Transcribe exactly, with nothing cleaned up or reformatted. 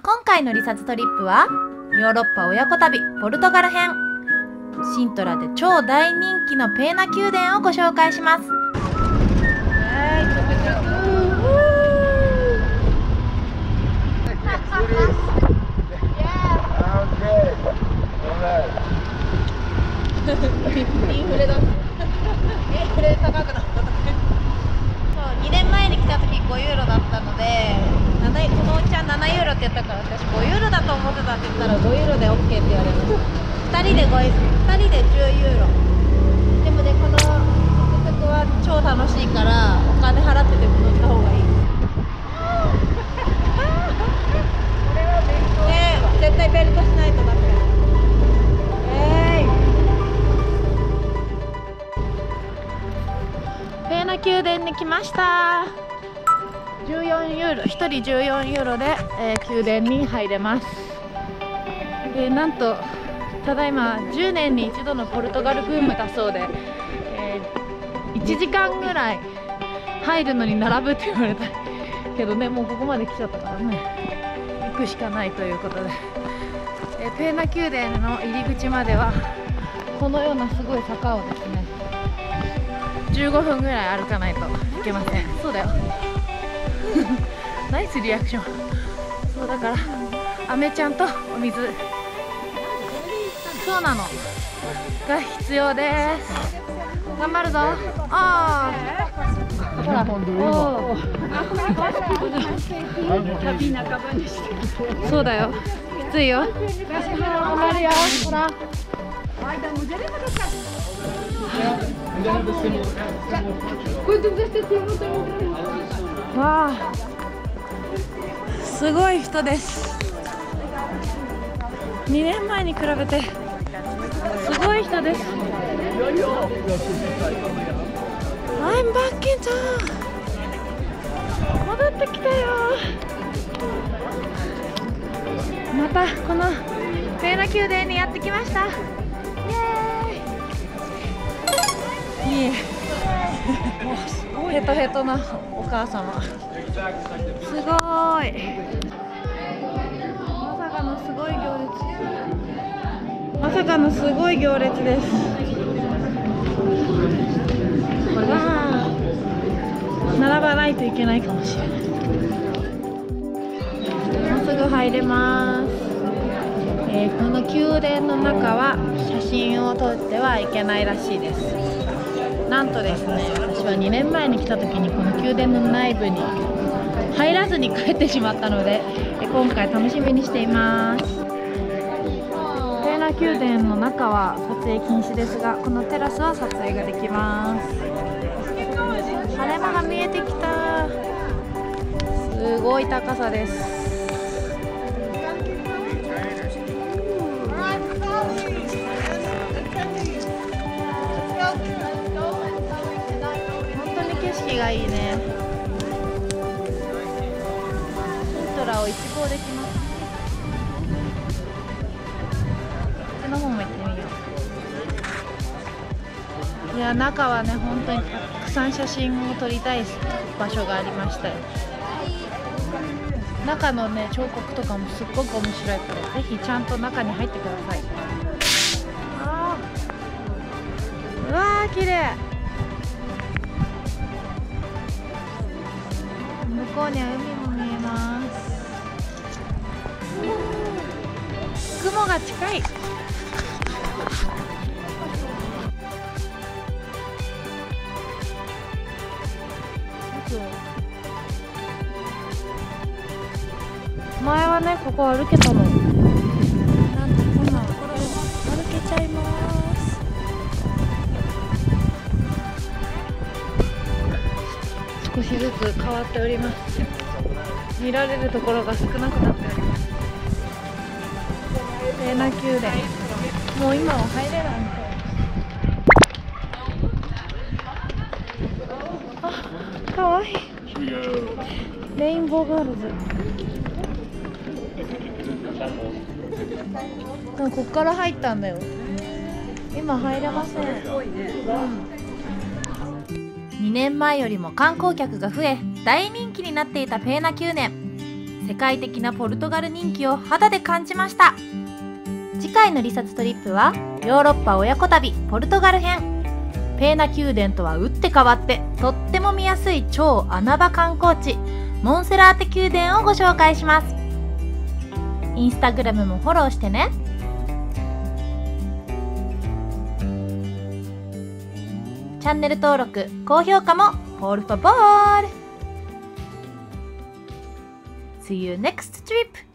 今回のリサツトリップはヨーロッパ親子旅ポルトガル編。シントラで超大人気のペーナ宮殿をご紹介します。インフレだ。インフレ高くなった。そう、にねんまえに来た時ごユーロだったので、このおっちゃんななユーロって言ったから、私ごユーロだと思ってたって言ったらごユーロで オーケー って言われました。ふたりでごユーロ、ふたりでじゅうユーロ。でもね、このトゥクトゥクは超楽しいからお金払ってでも乗った方がいい。ねえ、絶対ベルトしないとダメ。ペーナ宮殿に来ました。じゅうよんユーロ、ひとりじゅうよんユーロで、えー、宮殿に入れます。えー、なんとただいまじゅうねんに一度のポルトガルブームだそうで、えー、いちじかんぐらい入るのに並ぶって言われたけどね、もうここまで来ちゃったからね、行くしかないということで、えー、ペーナ宮殿の入り口まではこのようなすごい坂をですねじゅうごふんぐらい歩かないといけません。そうだよナイスリアクション。そうだから飴ちゃんとお水、そうなのが必要です。頑張るぞ。ああほら、おおそうだよ、きついよ。頑張るよ、ほら。わあ、すごい人です。にねんまえに比べてすごい人です。I'm back in town。戻ってきたよ。またこのペーナ宮殿にやってきました。イエーイ。いえヘトヘトなお母様、すごーい。まさかのすごい行列、まさかのすごい行列です。わあ、並ばないといけないかもしれない。もうすぐ入れます。えー、この宮殿の中は写真を撮ってはいけないらしいです。なんとですね、私はにねんまえに来た時にこの宮殿の内部に入らずに帰ってしまったので、今回楽しみにしています。ペーナ宮殿の中は撮影禁止ですが、このテラスは撮影ができます。晴れ間が見えてきた。すごい高さです。景色がいいね。シントラを一望できます。こっちの方も行ってみよう。いや、中はね、本当にたくさん写真を撮りたい場所がありましたよ。中のね、彫刻とかもすっごく面白いから、ぜひちゃんと中に入ってください。あー、うわー、綺麗。向こうには海も見えます。雲が近い。前はね、ここ歩けたの。なんと今歩けちゃいます。少しずつ変わっております。見られるところが少なくなっております。ペーナ宮殿、もう今は入れないみたいです。あ、かわいい。レインボーガールズ。でもこっから入ったんだよ。今入れません。にねんまえよりも観光客が増え大人気になっていたペーナ宮殿。 世界的なポルトガル人気を肌で感じました。次回のリサツトリップはヨーロッパ親子旅ポルトガル編。ペーナ宮殿とは打って変わってとっても見やすい超穴場観光地モンセラーテ宮殿をご紹介します。インスタグラムもフォローしてね。チャンネル登録高評価もポルファボール。 See you next trip!